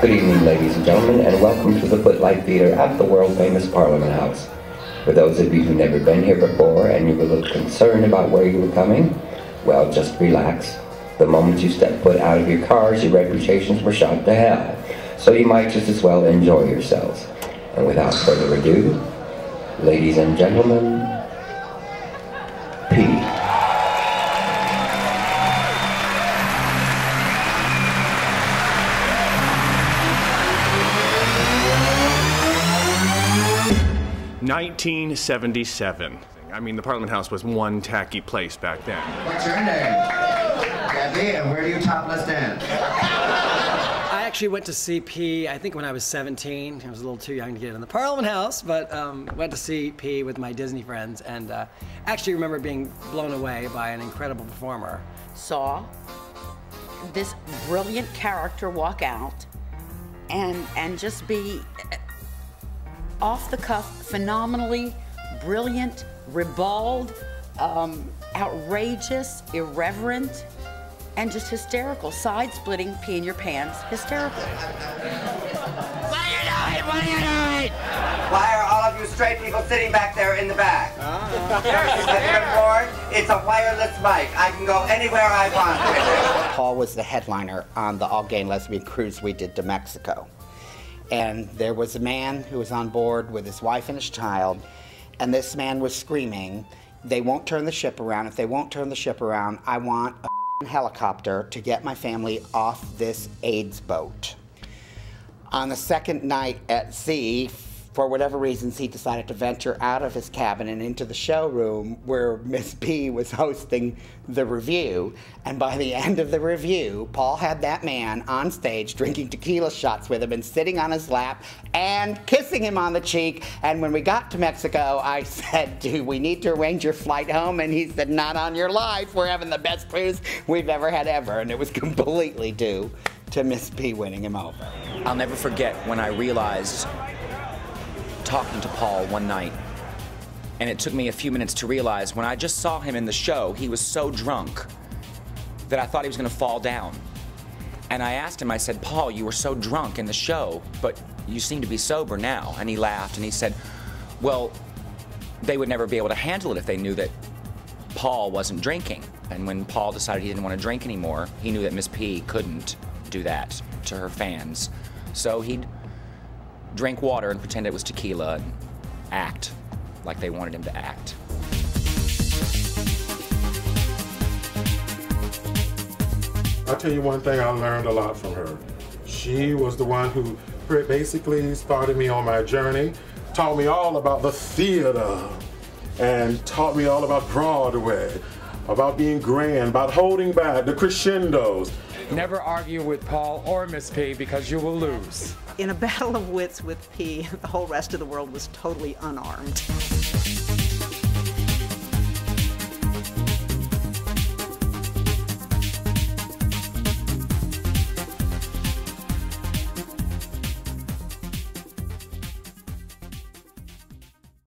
Good evening, ladies and gentlemen, and welcome to the Footlight Theater at the world-famous Parliament House. For those of you who've never been here before and you're a little concerned about where you were coming, well, just relax. The moment you step foot out of your cars, your reputations were shot to hell. So you might just as well enjoy yourselves. And without further ado, ladies and gentlemen, P. 1977. I mean, the Parliament House was one tacky place back then. What's your name? Debbie, and where do you topless dance? I actually went to see P, I think when I was 17. I was a little too young to get in the Parliament House, but went to see P with my Disney friends, and actually remember being blown away by an incredible performer. Saw this brilliant character walk out and just be off the cuff, phenomenally brilliant, ribald, outrageous, irreverent, and just hysterical. Side-splitting, pee in your pants, hysterical. What are you doing? What are you doing? Why are all of you straight people sitting back there in the back? Have you been warned? It's a wireless mic. I can go anywhere I want with it. Paul was the headliner on the all-gay and lesbian cruise we did to Mexico. And there was a man who was on board with his wife and his child, and this man was screaming, "They won't turn the ship around. If they won't turn the ship around, I want a helicopter to get my family off this AIDS boat." On the second night at sea, for whatever reasons, he decided to venture out of his cabin and into the showroom where Miss B was hosting the review. And by the end of the review, Paul had that man on stage drinking tequila shots with him and sitting on his lap and kissing him on the cheek. And when we got to Mexico, I said, "Do we need to arrange your flight home?" And he said, "Not on your life. We're having the best cruise we've ever had ever." And it was completely due to Miss B winning him over. I'll never forget when I realized, talking to Paul one night, and it took me a few minutes to realize when I just saw him in the show, he was so drunk that I thought he was going to fall down. And I asked him, I said, "Paul, you were so drunk in the show, but you seem to be sober now." And he laughed and he said, "Well, they would never be able to handle it if they knew that Paul wasn't drinking." And when Paul decided he didn't want to drink anymore, he knew that Miss P couldn't do that to her fans. So he'd drink water and pretend it was tequila and act like they wanted him to act. I'll tell you one thing, I learned a lot from her. She was the one who basically started me on my journey, taught me all about the theater, and taught me all about Broadway, about being grand, about holding back, the crescendos. Never argue with Paul or Miss P because you will lose. In a battle of wits with P, the whole rest of the world was totally unarmed.